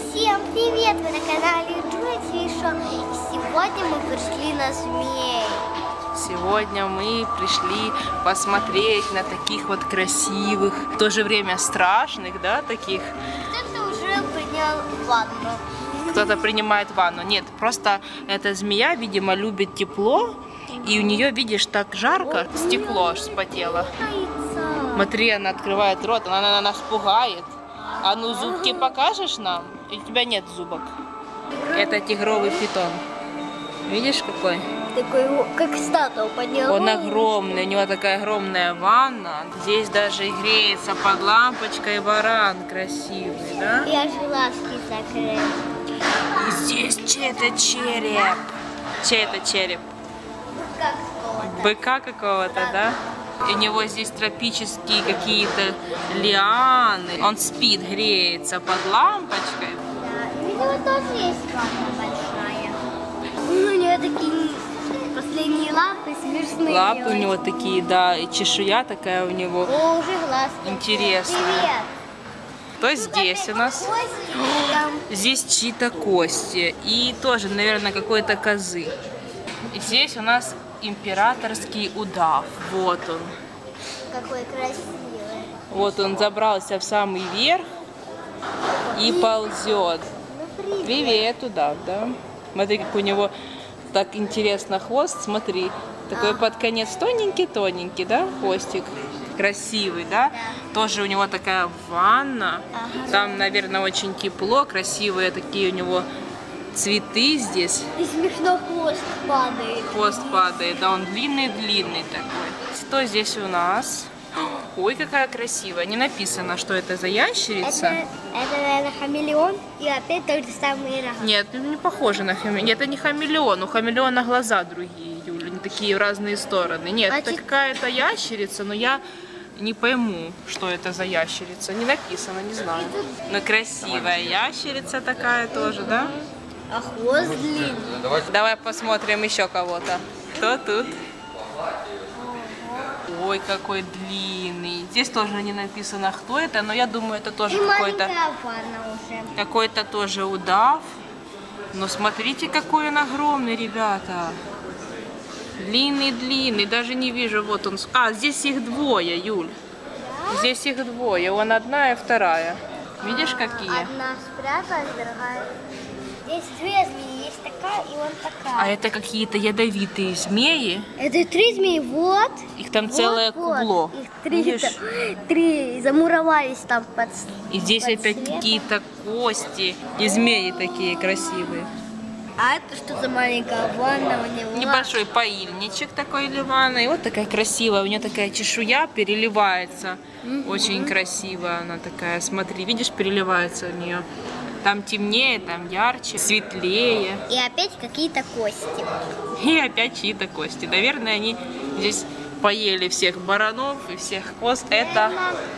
Всем привет! Вы на канале Джули Шоу. И сегодня мы пришли на змей. Сегодня мы пришли посмотреть на таких вот красивых, в то же время страшных, да, таких. Кто-то уже принял ванну. Кто-то принимает ванну. Нет, просто эта змея, видимо, любит тепло. И у нее, видишь, так жарко, стекло аж вспотело. Смотри, она открывает рот, она нас пугает. А ну зубки покажешь нам? Или у тебя нет зубок? Это тигровый питон. Видишь какой? Такой, как статуя подняла. Он огромный, у него такая огромная ванна. Здесь даже и греется под лампочкой варан красивый, да? Я же глазки закрыла. И здесь чей-то череп. Чей это череп? Быка какого-то, да? И у него здесь тропические какие-то лианы. Он спит, греется под лампочкой. Да, у него тоже есть ванна большая. У него такие последние лапы смешные. Лапы у него такие, да, и чешуя такая у него. О, уже глазки. Интересная. Привет. То здесь у нас. Здесь чьи-то кости. И тоже, наверное, какой-то козы. И здесь у нас императорский удав. Вот он. Какой красивый. Вот он забрался в самый верх и ползет. Ну, Привет, удав, да? Смотри, как у него так интересно хвост. Смотри, такой под конец тоненький-тоненький, да, хвостик. Красивый, да? Тоже у него такая ванна. Там, наверное, очень тепло. Красивые такие у него цветы здесь. И смешно хвост падает. Хвост падает, да, он длинный-длинный такой. Что здесь у нас? Ой, какая красивая. Не написано, что это за ящерица. Это, наверное, хамелеон. И опять тот же самый рога. Нет, не похоже на хамелеон. Это не хамелеон. У хамелеона глаза другие, Юля. Они такие в разные стороны. Нет, это какая-то ящерица, но я не пойму, что это за ящерица. Не написано, не знаю. Но красивая ящерица такая тоже, да? А хвост длинный. Давай посмотрим еще кого-то. Кто тут? Ой, какой длинный. Здесь тоже не написано, кто это, но я думаю, это тоже какой-то тоже удав. Но смотрите, какой он огромный, ребята. Длинный-длинный, даже не вижу, вот он. А, здесь их двое, Юль. Да? Здесь их двое, он одна и вторая. Видишь, какие? Одна спряталась, другая. Здесь две змеи, есть такая и вот такая. А это какие-то ядовитые змеи. Это три змеи, вот. Их там вот, целое кубло. Их три замуровались там под. И здесь под опять какие-то кости. И змеи такие красивые. А это что за маленькая ванна у него? Небольшой поильничек такой или ванна. И вот такая красивая. У нее такая чешуя переливается. Очень красивая она такая. Смотри, видишь, переливается у нее. Там темнее, там ярче, светлее. И опять какие-то кости. И опять чьи-то кости. Наверное, они здесь поели всех баранов и всех коз. Это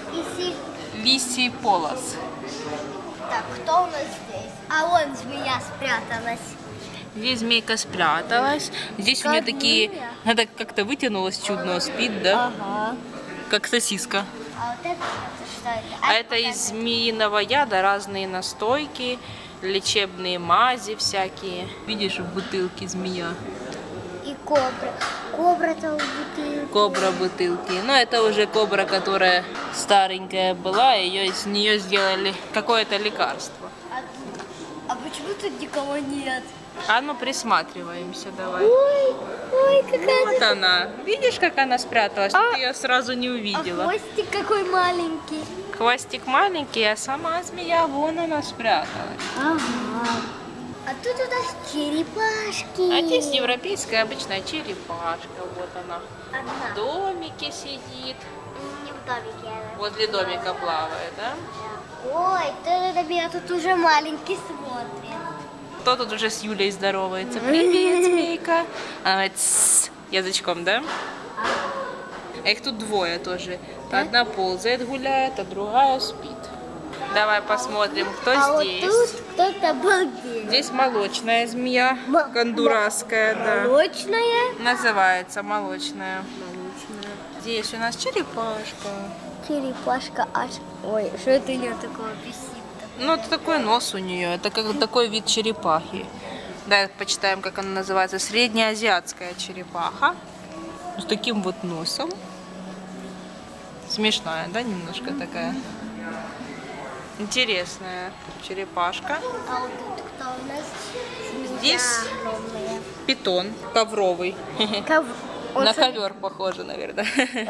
лисий полос. Так, кто у нас здесь? А вон змея спряталась. Здесь змейка спряталась. Здесь у нее такие... Она как-то вытянулась чудно, спит, да? Ага. Как сосиска. А вот это что это? А это из змеиного яда разные настойки, лечебные мази всякие. Видишь, в бутылке змея. И кобра. Кобра-то в бутылке. Кобра в бутылке. Но это уже кобра, которая старенькая была, и из нее сделали какое-то лекарство. А почему тут никого нет? А ну присматриваемся, давай. Ой, какая Вот она. Видишь, как она спряталась? Ты ее сразу не увидела. А хвостик какой маленький. Хвостик маленький, а сама змея, вон она спряталась. Ага. А тут у нас черепашки. А здесь европейская обычная черепашка. Вот она. Одна. В домике сидит. Не в домике она. Возле домика плавает, да? Ой, ты на меня тут уже маленький смотрит. Кто тут уже с Юлей здоровается? Привет, змейка. Она говорит, с язычком, да? А их тут двое тоже. Одна ползает, гуляет, а другая спит. Давай посмотрим, кто здесь. Вот тут кто-то был здесь. Здесь молочная змея, гондурасская, да. Молочная? Называется молочная. Здесь у нас черепашка. Черепашка аж. Ой, что это у нее такого висит? Ну, это такой нос у нее, это как такой вид черепахи. Да, почитаем, как она называется. Среднеазиатская черепаха. С таким вот носом. Смешная, да, немножко такая? Интересная черепашка. А вот тут кто у нас? Здесь Огромная. питон ковровый. Он На ковер похоже, наверное.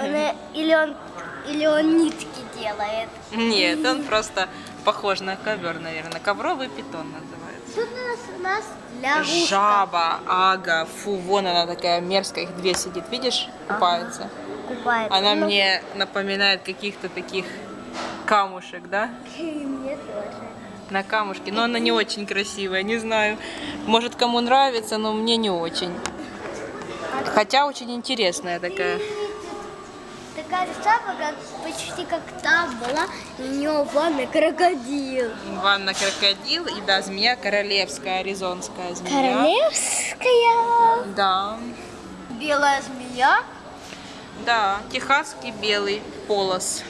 Или он нитки делает. Нет, он просто похож на ковер, наверное. Ковровый питон называется. Тут у нас лягушка. Жаба, ага, фу, вон она такая мерзкая, их две сидит, видишь, купается. Купается. Она Ну, мне напоминает каких-то таких камушек, да? Мне тоже. На камушке, но она не очень красивая, не знаю. Может, кому нравится, но мне не очень. Хотя очень интересная такая. Такая жаба, как, почти как та была, и у нее в ванной крокодил. Ванна крокодил и, да, змея королевская, аризонская змея. Королевская. Да. Белая змея. Да, техасский белый полос.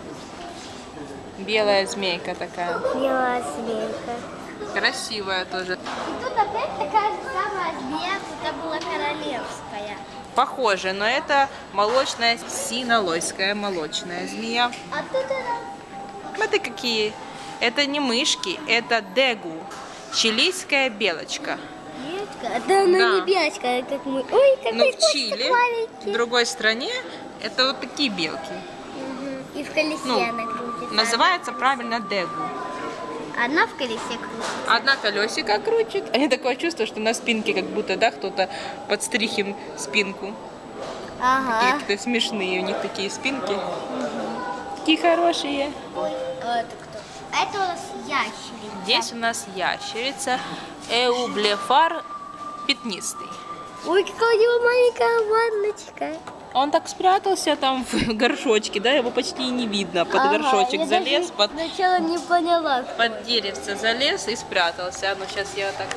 Белая змейка такая. Белая змейка. Красивая тоже. И тут опять такая же самая змея, это была королевская. Похоже, но это молочная синолойская молочная змея. А тут она... Смотри, какие. Это не мышки, это дегу. Чилийская белочка. Белочка? Да она Да. не белочка, а как мы. Ой, какой Но в хвостик Чили, в маленький. другой стране, это вот такие белки. Мгм. И в колесе Ну, она крутится. Называется правильно дегу. Одна в колесе крутится. Одна колесико крутит. А такое чувство, что на спинке как будто, да, кто-то подстриг им спинку. Ага. Какие-то смешные у них такие спинки. Такие хорошие. Ой, а это кто? А это у нас ящерица. Здесь у нас ящерица Эублефар пятнистый. Ой, какая у него маленькая ванночка. Он так спрятался там в горшочке, да, его почти и не видно. Под горшочек я залез, даже под сначала не поняла. деревце залез и спрятался. А ну сейчас я так...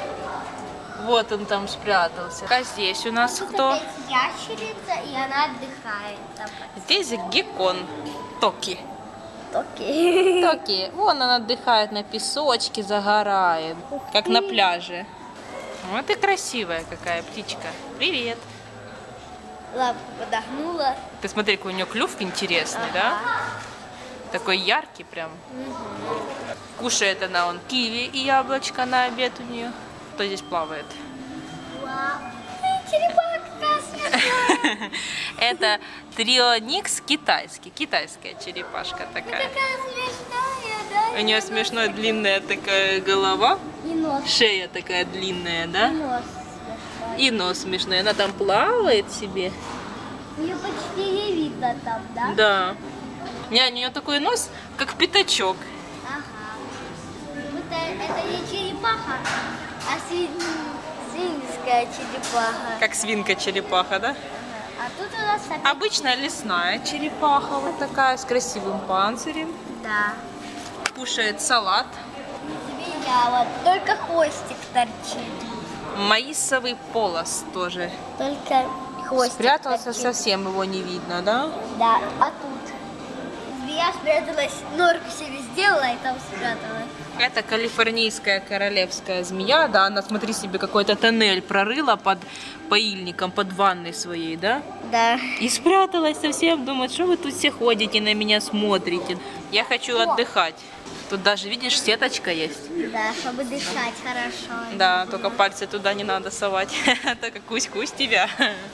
Вот он там спрятался. А здесь у нас Тут кто? опять ящерица, и она отдыхает. Там. Здесь геккон Токи. Окей. Токи. Вон он отдыхает на песочке, загорает, как на пляже. Вот и красивая какая птичка. Привет. Лапку подогнула. Ты смотри, какой у нее клюв интересный, да? Такой яркий прям. Кушает она, он киви и яблочко на обед у нее. Кто здесь плавает? Вау. Черепаха какая смешная. Это трионикс китайский. Китайская черепашка такая. Какая смешная, да? У нее смешная длинная такая голова. И нос. Шея такая длинная, И да? нос. И нос смешной. Она там плавает себе. Ее почти не видно там, да? Да. У нее такой нос, как пятачок. Ага. Это не черепаха, а свинская черепаха. Как свинка-черепаха, да? А тут у нас опять... Обычная лесная черепаха, вот такая, с красивым панцирем. Да. Кушает салат. Змея, вот только хвостик торчит. Маисовый полос тоже. Только хвостик Спрятался, торчит. совсем его не видно, да? Да, а тут змея спряталась, норку себе сделала и там спряталась. Это калифорнийская королевская змея, да, она, смотри себе, какой-то тоннель прорыла под поильником, под ванной своей, да? Да. И спряталась совсем, думает, что вы тут все ходите, на меня смотрите. Я хочу отдыхать. Тут даже, видишь, сеточка есть. Да, чтобы дышать хорошо. Да, только пальцы туда не надо совать, а то как кусь-кусь тебя.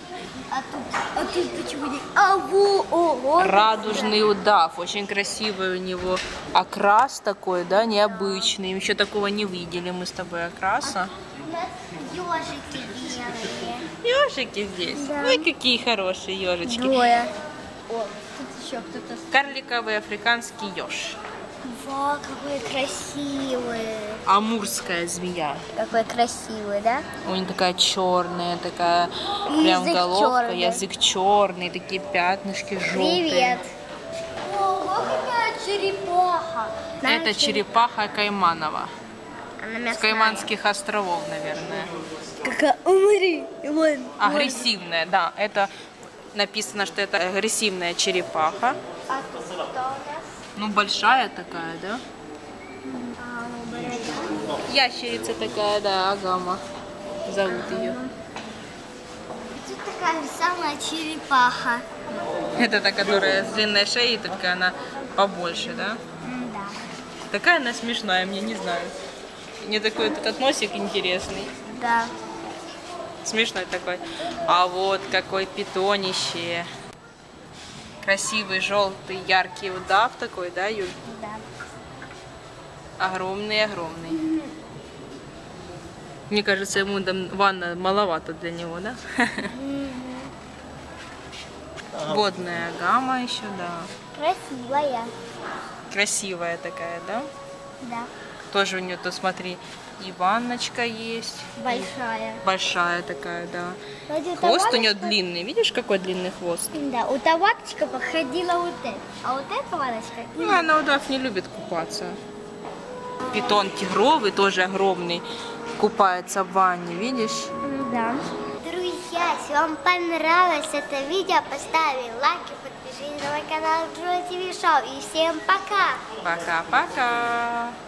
А тут почему не... Ого! Радужный удав, очень красивый у него окрас такой, да, необычный. Еще такого не видели мы с тобой окраса. У нас ежики белые. Ежики здесь. Да. Ой, какие хорошие ежички. Двое. О, тут еще кто-то. Карликовый африканский еж. Вау, какой красивый. Амурская змея. Какой красивый, да? У нее такая черная, такая прям Язык головка, чёрный. язык черный, такие пятнышки желтые. Привет. Ого, какая черепаха. Это черепаха Кайманова. Она С мясная. Кайманских островов, наверное. Какая, умри. Вон. Агрессивная, да. Это написано, что это агрессивная черепаха. А тут кто у нас? Ну, большая такая, да? Ящерица такая, да, Агама. Зовут ее. Тут такая же самая черепаха. Это та, которая с длинной шеей, только она побольше, да? Да. Такая она смешная, мне не знаю. Мне такой вот этот носик интересный. Да. Смешной такой. А вот какой питонище. Красивый, желтый, яркий удав такой, да, Юль? Да. Огромный. Мне кажется, ему там ванна маловато для него, да? Водная гамма еще, да. Красивая. Красивая такая, да? Да. Тоже у нее, то смотри, и ванночка есть. Большая. Большая такая, да. Вроде Хвост у табачка- нее длинный. Видишь, какой длинный хвост? Да, у табачка походила вот это. А вот эта ваночка... Ну, она удав не любит купаться. Питон тигровый, тоже огромный, купается в ванне, видишь? Да. Друзья, если вам понравилось это видео, поставьте лайк и подпишитесь на мой канал Джой ТВ Шоу. И всем пока! Пока-пока!